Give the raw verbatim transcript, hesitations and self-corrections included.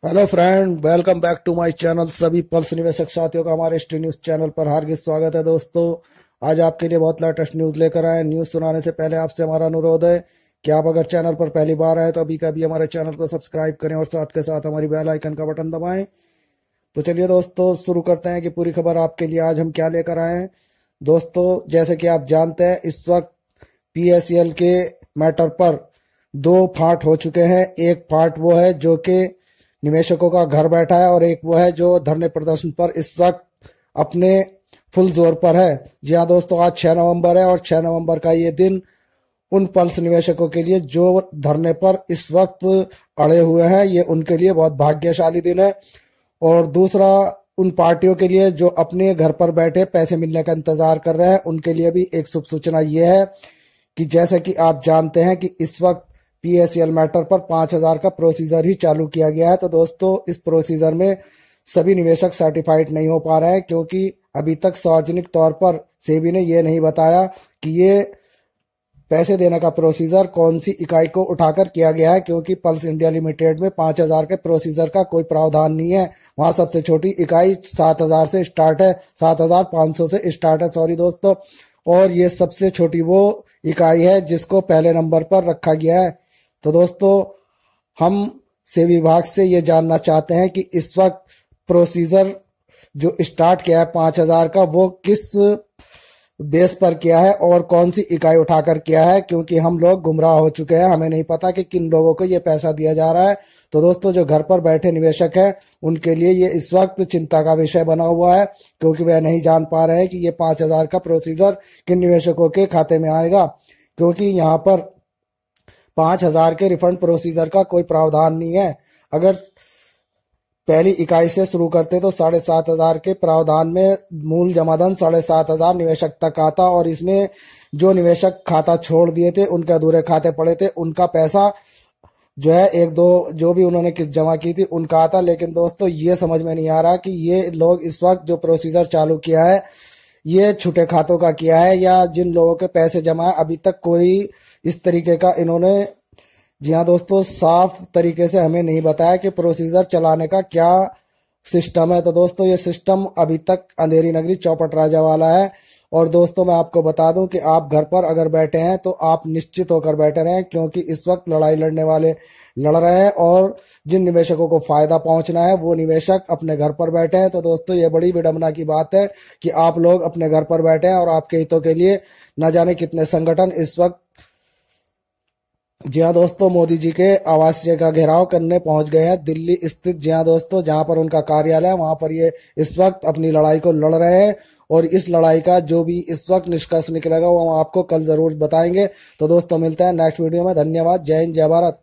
Hello friend, welcome back to my channel. सभी पल्स निवेशक साथियों का हमारे स्टी न्यूज चैनल पर हार्दिक स्वागत है। दोस्तों, आज आपके लिए बहुत लेटेस्ट न्यूज लेकर आए हैं। न्यूज सुनाने से पहले आपसे हमारा अनुरोध है कि आप अगर चैनल पर पहली बार आए तो अभी का अभी हमारे चैनल को सब्सक्राइब करें और साथ के साथ हमारी बेल आइकन का बटन दबाएं। तो चलिए दोस्तों, शुरू करते हैं कि पूरी खबर आपके लिए आज हम क्या लेकर आए हैं। दोस्तों, जैसे कि आप जानते हैं, इस वक्त पीएसएल के मैटर पर दो फाट हो चुके हैं। एक फाट वो है जो कि निवेशकों का घर बैठा है और एक वो है जो धरने प्रदर्शन पर इस वक्त अपने फुल जोर पर है। जी हाँ दोस्तों, आज छह नवंबर है और छह नवंबर का ये दिन उन पल्स निवेशकों के लिए जो धरने पर इस वक्त अड़े हुए हैं, ये उनके लिए बहुत भाग्यशाली दिन है। और दूसरा, उन पार्टियों के लिए जो अपने घर पर बैठे पैसे मिलने का इंतजार कर रहे हैं, उनके लिए भी एक शुभ सूचना ये है कि जैसे कि आप जानते हैं कि इस वक्त पीएसएल मैटर पर पांच हजार का प्रोसीजर ही चालू किया गया है। तो दोस्तों, इस प्रोसीजर में सभी निवेशक सर्टिफाइड नहीं हो पा रहे हैं क्योंकि अभी तक सार्वजनिक तौर पर सेबी ने यह नहीं बताया कि ये पैसे देने का प्रोसीजर कौन सी इकाई को उठाकर किया गया है, क्योंकि पल्स इंडिया लिमिटेड में पांच हजार के प्रोसीजर का कोई प्रावधान नहीं है। वहां सबसे छोटी इकाई सात हजार से स्टार्ट है, सात हजार पांच सौ से स्टार्ट है, सॉरी दोस्तों। और ये सबसे छोटी वो इकाई है जिसको पहले नंबर पर रखा गया है। तो दोस्तों, हम से विभाग से ये जानना चाहते हैं कि इस वक्त प्रोसीजर जो स्टार्ट किया है पांच हजार का, वो किस बेस पर किया है और कौन सी इकाई उठाकर किया है, क्योंकि हम लोग गुमराह हो चुके हैं। हमें नहीं पता कि किन लोगों को ये पैसा दिया जा रहा है। तो दोस्तों, जो घर पर बैठे निवेशक हैं, उनके लिए ये इस वक्त चिंता का विषय बना हुआ है, क्योंकि वह नहीं जान पा रहे हैं कि ये पांच हजार का प्रोसीजर किन निवेशकों के खाते में आएगा, क्योंकि यहाँ पर पांच हजार के रिफंड प्रोसीजर का कोई प्रावधान नहीं है। अगर पहली इकाई से शुरू करते तो साढ़े सात हजार के प्रावधान में मूल जमाधन साढ़े सात हजार निवेशक तक आता, और इसमें जो निवेशक खाता छोड़ दिए थे, उनके अधूरे खाते पड़े थे, उनका पैसा जो है एक दो जो भी उन्होंने किस्त जमा की थी उनका आता। लेकिन दोस्तों, ये समझ में नहीं आ रहा कि ये लोग इस वक्त जो प्रोसीजर चालू किया है, ये छूटे खातों का किया है या जिन लोगों के पैसे जमा है अभी तक कोई इस तरीके का इन्होंने, जी हाँ दोस्तों, साफ तरीके से हमें नहीं बताया कि प्रोसीजर चलाने का क्या सिस्टम है। तो दोस्तों, ये सिस्टम अभी तक अंधेरी नगरी चौपट राजा वाला है। और दोस्तों, मैं आपको बता दूं कि आप घर पर अगर बैठे हैं तो आप निश्चित होकर बैठे रहें, क्योंकि इस वक्त लड़ाई लड़ने वाले लड़ रहे हैं और जिन निवेशकों को फायदा पहुंचना है वो निवेशक अपने घर पर बैठे हैं। तो दोस्तों, ये बड़ी विडंबना की बात है कि आप लोग अपने घर पर बैठे हैं और आपके हितों के लिए न जाने कितने संगठन इस वक्त, जी हाँ दोस्तों, मोदी जी के आवासीय का घेराव करने पहुंच गए हैं दिल्ली स्थित, जी हाँ दोस्तों, जहां पर उनका कार्यालय है, वहां पर ये इस वक्त अपनी लड़ाई को लड़ रहे हैं। और इस लड़ाई का जो भी इस वक्त निष्कर्ष निकलेगा वो हम आपको कल जरूर बताएंगे। तो दोस्तों, मिलते हैं नेक्स्ट वीडियो में। धन्यवाद। जय हिंद, जय भारत।